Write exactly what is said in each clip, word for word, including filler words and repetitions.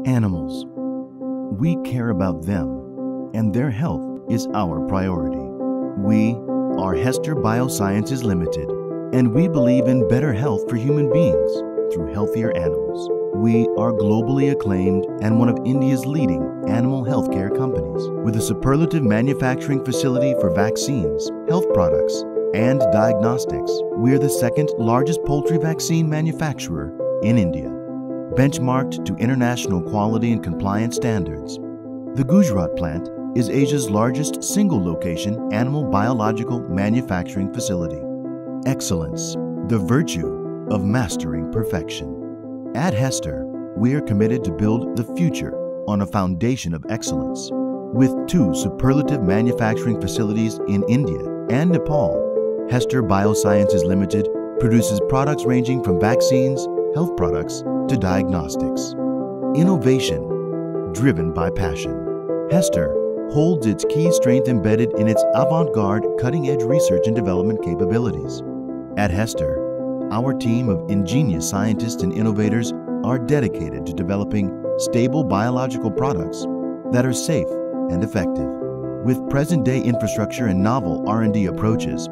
Animals. We care about them, and their health is our priority. We are Hester Biosciences Limited, and we believe in better health for human beings through healthier animals. We are globally acclaimed and one of India's leading animal healthcare companies. With a superlative manufacturing facility for vaccines, health products, and diagnostics, we are the second largest poultry vaccine manufacturer in India, benchmarked to international quality and compliance standards. The Gujarat plant is Asia's largest single-location animal biological manufacturing facility. Excellence, the virtue of mastering perfection. At Hester, we are committed to build the future on a foundation of excellence. With two superlative manufacturing facilities in India and Nepal, Hester Biosciences Limited produces products ranging from vaccines, health products, to diagnostics. Innovation, driven by passion. Hester holds its key strength embedded in its avant-garde, cutting-edge research and development capabilities. At Hester, our team of ingenious scientists and innovators are dedicated to developing stable biological products that are safe and effective. With present-day infrastructure and novel R and D approaches,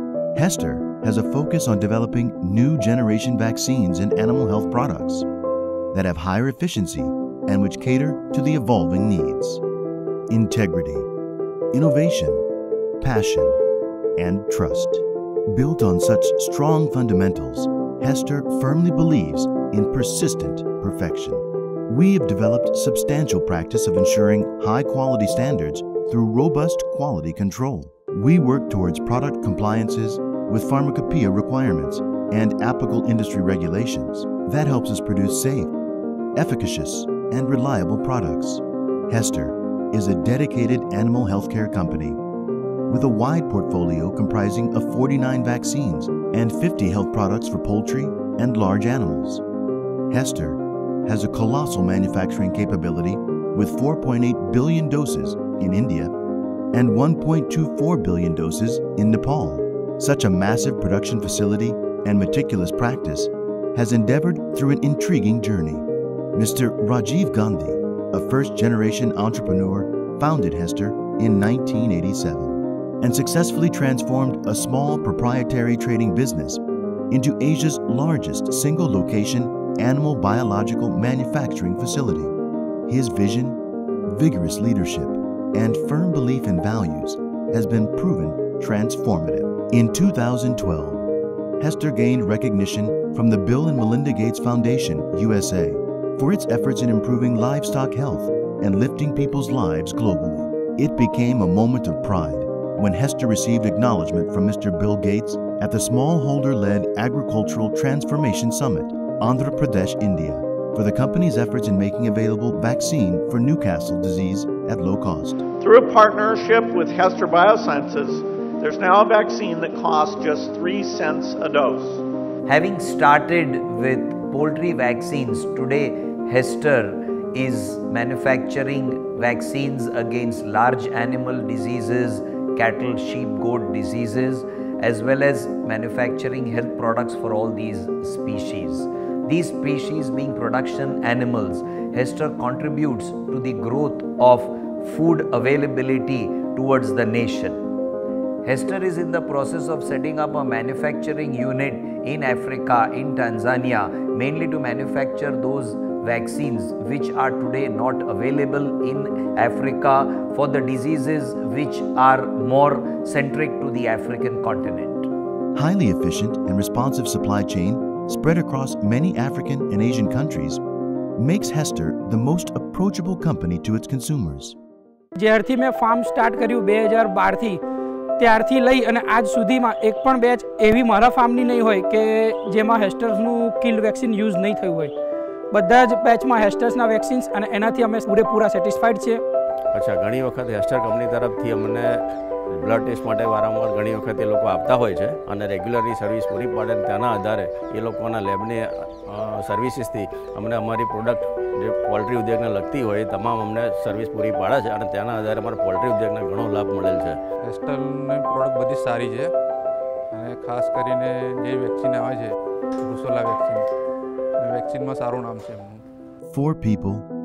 Hester has a focus on developing new generation vaccines and animal health products that have higher efficiency and which cater to the evolving needs. Integrity, innovation, passion, and trust. Built on such strong fundamentals, Hester firmly believes in persistent perfection. We have developed substantial practice of ensuring high-quality standards through robust quality control. We work towards product compliances with pharmacopoeia requirements and applicable industry regulations. That helps us produce safe, efficacious, and reliable products. Hester is a dedicated animal healthcare company with a wide portfolio comprising of forty-nine vaccines and fifty health products for poultry and large animals. Hester has a colossal manufacturing capability with four point eight billion doses in India and one point two four billion doses in Nepal. Such a massive production facility and meticulous practice has endeavored through an intriguing journey. Mister Rajiv Gandhi, a first-generation entrepreneur, founded Hester in nineteen eighty-seven and successfully transformed a small proprietary trading business into Asia's largest single-location animal biological manufacturing facility. His vision, vigorous leadership, and firm belief in values has been proven transformative. In two thousand twelve, Hester gained recognition from the Bill and Melinda Gates Foundation, U S A, for its efforts in improving livestock health and lifting people's lives globally. It became a moment of pride when Hester received acknowledgement from Mister Bill Gates at the Smallholder-led Agricultural Transformation Summit, Andhra Pradesh, India, for the company's efforts in making available vaccine for Newcastle disease at low cost. Through a partnership with Hester Biosciences, there's now a vaccine that costs just three cents a dose. Having started with poultry vaccines, today Hester is manufacturing vaccines against large animal diseases, cattle, sheep, goat diseases, as well as manufacturing health products for all these species. These species being production animals, Hester contributes to the growth of food availability towards the nation. Hester is in the process of setting up a manufacturing unit in Africa, in Tanzania, mainly to manufacture those vaccines which are today not available in Africa for the diseases which are more centric to the African continent. Highly efficient and responsive supply chain spread across many African and Asian countries makes Hester the most approachable company to its consumers. જ્યારથી મેં farm start કર્યું બે હજાર બાર થી ત્યારથી લઈ અને આજ સુધીમાં એક પણ બેચ એવી મારા ફાર્મની નહીં હોય કે જેમાં હેસ્ટર્સનું કિલ્ડ વેક્સિન યુઝ નહીં થયું હોય. બધા જ બેચમાં હેસ્ટર્સના વેક્સિન્સ અને એનાથી અમે પૂરેપૂરા સેટિસ્ફાઈડ છીએ. અચ્છા, ઘણી વખત હેસ્ટર કંપની તરફથી અમને બ્લડ ટેસ્ટ માટે વારંવાર ઘણી વખત એ લોકો આપતા હોય છે અને રેગ્યુલરની સર્વિસ પૂરી પાડે તેના આધારે એ લોકોના લેબની સર્વિસીસથી અમને અમારી પ્રોડક્ટ જે પોલ્ટ્રી ઉદ્યોગને લગતી હોય એ તમામ અમને સર્વિસ પૂરી પાડે છે અને તેના આધારે અમારા પોલ્ટ્રી ઉદ્યોગને ઘણો લાભ મળેલ છે. હેસ્ટરની પ્રોડક્ટ બધી સારી છે અને ખાસ કરીને જે વેક્સિન આવે છે બ્રુસેલા વેક્સિન વેક્સિનમાં સારું નામ છે એમનું. For people,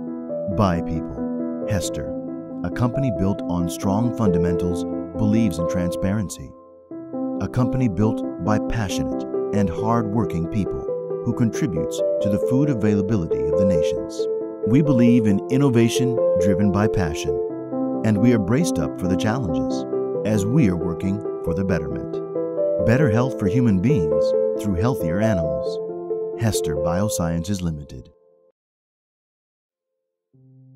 By people, Hester, a company built on strong fundamentals, believes in transparency. A company built by passionate and hard-working people who contributes to the food availability of the nations. We believe in innovation driven by passion, and we are braced up for the challenges as we are working for the betterment. Better health for human beings through healthier animals. Hester Biosciences Limited.